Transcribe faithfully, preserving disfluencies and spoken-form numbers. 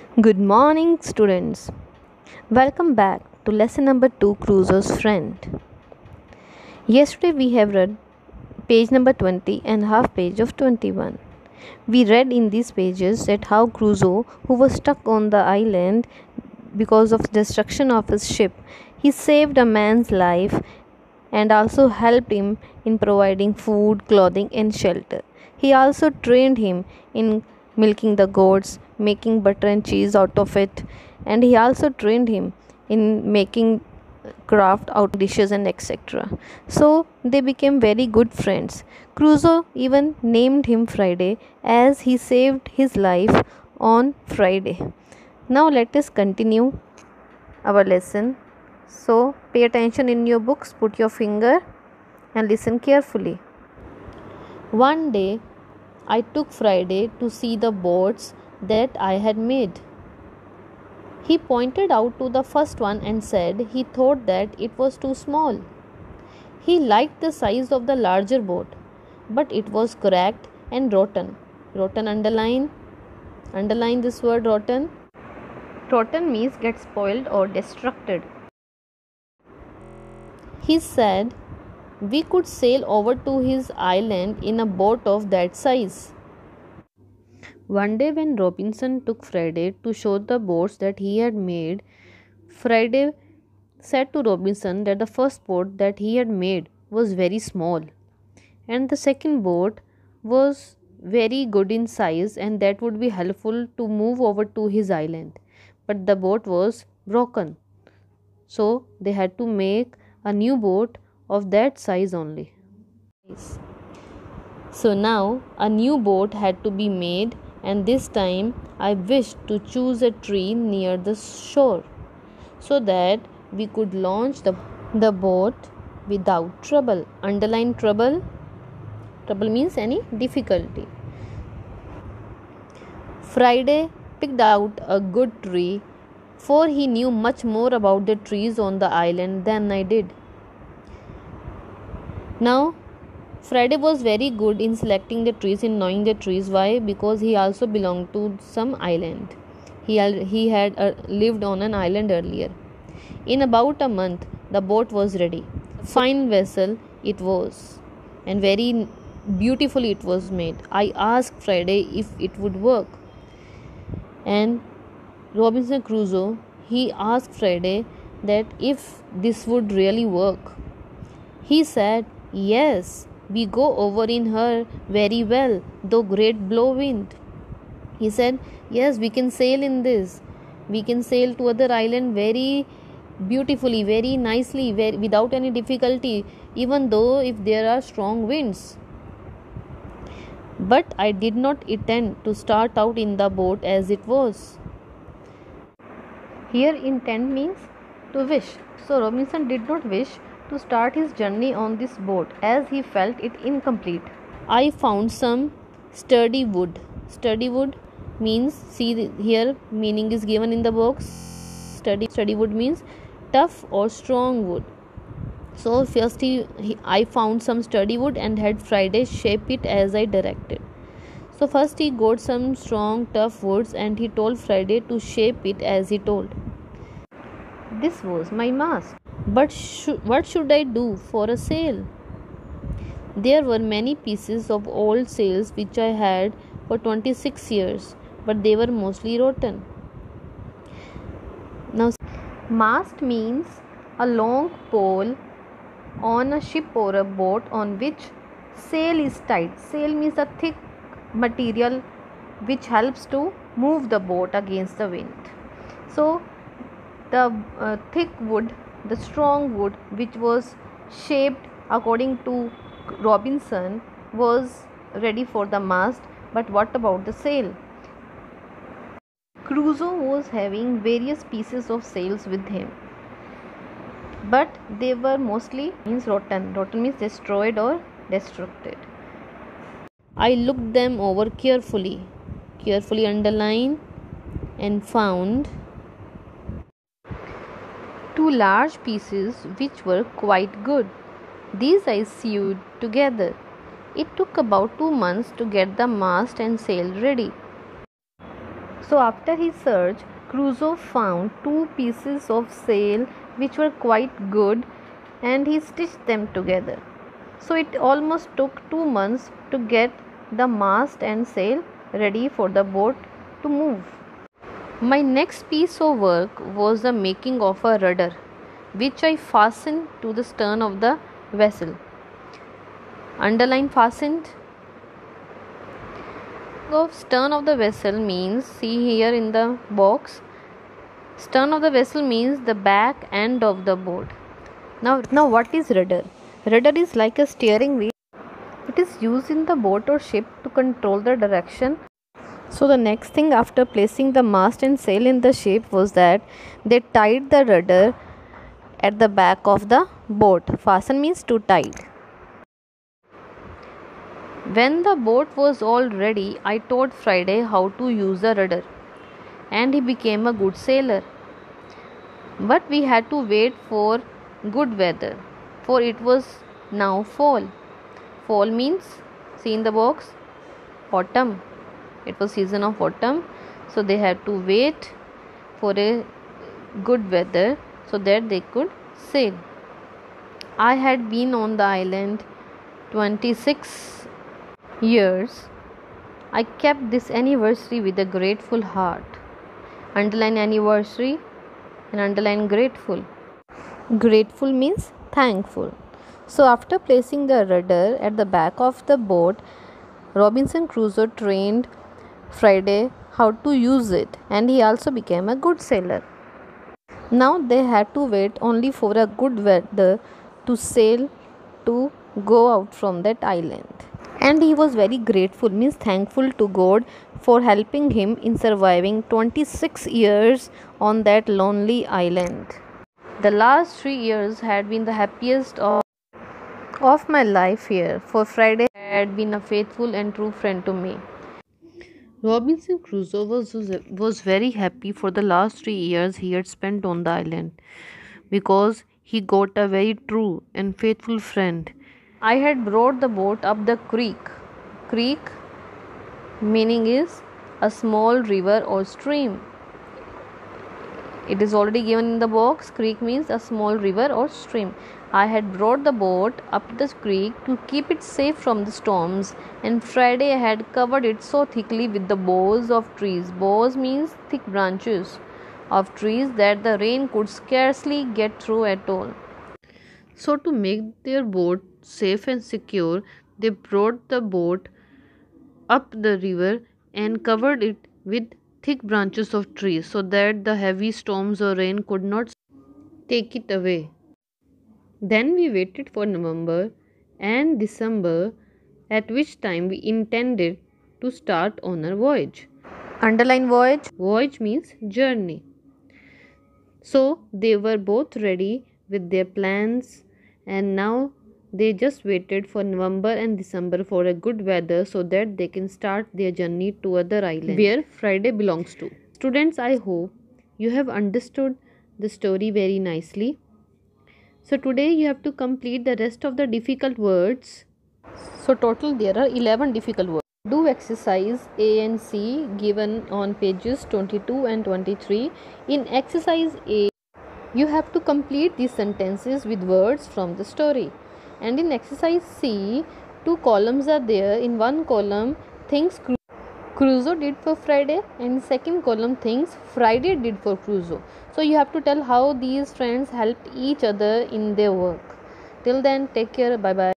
Good morning, students. Welcome back to lesson number two, Crusoe's Friend. Yesterday we have read page number twenty and half page of twenty-one. We read in these pages that how Crusoe, who was stuck on the island because of destruction of his ship, he saved a man's life and also helped him in providing food, clothing, and shelter. He also trained him in milking the goats, making butter and cheese out of it, and he also trained him in making craft out dishes and et cetera. So they became very good friends. Crusoe even named him Friday as he saved his life on Friday. Now let us continue our lesson. So pay attention in your books, put your finger and listen carefully. One day I took Friday to see the boats that I had made. He pointed out to the first one and said he thought that it was too small. He liked the size of the larger boat, but it was cracked and rotten. Rotten underline. Underline this word rotten. Rotten means get spoiled or destructed. He said we could sail over to his island in a boat of that size. One day, when Robinson took Friday to show the boats that he had made, Friday said to Robinson that the first boat that he had made was very small, and the second boat was very good in size, and that would be helpful to move over to his island. But the boat was broken, so they had to make a new boat of that size only. So now a new boat had to be made, and this time I wished to choose a tree near the shore so that we could launch the, the boat without trouble. Underline trouble. Trouble means any difficulty. Friday picked out a good tree, for he knew much more about the trees on the island than I did. Now, Friday was very good in selecting the trees, in knowing the trees. Why? Because he also belonged to some island. He, he had uh, lived on an island earlier. In about a month, the boat was ready. Fine vessel it was, and very beautifully it was made. I asked Friday if it would work, and Robinson Crusoe, he asked Friday that if this would really work. He said, yes, we go over in her very well, though great blow wind. He said, yes, we can sail in this. We can sail to other island very beautifully, very nicely, very, without any difficulty, even though if there are strong winds. But I did not intend to start out in the boat as it was. Here intend means to wish. So Robinson did not wish to start his journey on this boat as he felt it incomplete. I found some sturdy wood. Sturdy wood means, see here meaning is given in the box. Sturdy, sturdy wood means tough or strong wood. So first he, he I found some sturdy wood and had Friday shape it as I directed. So first he got some strong tough woods and he told Friday to shape it as he told. This was my mast. But sh- what should I do for a sail? There were many pieces of old sails which I had for twenty-six years, but they were mostly rotten. Now, mast means a long pole on a ship or a boat on which sail is tied. Sail means a thick material which helps to move the boat against the wind. So, the uh, thick wood, the strong wood which was shaped according to Robinson was ready for the mast. But what about the sail? Crusoe was having various pieces of sails with him, but they were mostly means rotten. Rotten means destroyed or destructed. I looked them over carefully, carefully underlined, and found two large pieces which were quite good. These I sewed together. It took about two months to get the mast and sail ready. So after his search, Crusoe found two pieces of sail which were quite good, and he stitched them together. So it almost took two months to get the mast and sail ready for the boat to move. My next piece of work was the making of a rudder, which I fastened to the stern of the vessel. Underline fastened. Of stern of the vessel means, see here in the box, stern of the vessel means the back end of the boat. Now, now what is rudder? Rudder is like a steering wheel. It is used in the boat or ship to control the direction. So the next thing after placing the mast and sail in the ship was that they tied the rudder at the back of the boat. Fasten means to tie. When the boat was all ready, I taught Friday how to use the rudder, and he became a good sailor. But we had to wait for good weather, for it was now fall. Fall means, see in the box, autumn. It was season of autumn, so they had to wait for a good weather so that they could sail. I had been on the island twenty-six years. I kept this anniversary with a grateful heart. Underline anniversary and underline grateful. Grateful means thankful. So after placing the rudder at the back of the boat, Robinson Crusoe trained Friday how to use it, and he also became a good sailor. Now they had to wait only for a good weather to sail to go out from that island. And he was very grateful, means thankful to God for helping him in surviving twenty-six years on that lonely island. The last three years had been the happiest of, of my life here, for Friday had been a faithful and true friend to me. Robinson Crusoe was, was very happy for the last three years he had spent on the island, because he got a very true and faithful friend. I had brought the boat up the creek. Creek meaning is a small river or stream. It is already given in the box. Creek means a small river or stream. I had brought the boat up the creek to keep it safe from the storms, and Friday I had covered it so thickly with the boughs of trees. Boughs means thick branches of trees that the rain could scarcely get through at all. So to make their boat safe and secure, they brought the boat up the river and covered it with thick branches of trees so that the heavy storms or rain could not take it away. Then we waited for November and December, at which time we intended to start on our voyage. Underline voyage. Voyage means journey. So they were both ready with their plans, and now they just waited for November and December for a good weather so that they can start their journey to other island where Friday belongs to. Students, I hope you have understood the story very nicely. So today you have to complete the rest of the difficult words. So total there are eleven difficult words. Do exercise A and C given on pages twenty-two and twenty-three. In exercise A, you have to complete these sentences with words from the story. And in exercise C, two columns are there. In one column, things Cru- Crusoe did for Friday, and in second column, things Friday did for Crusoe. So you have to tell how these friends helped each other in their work. Till then, take care. Bye bye.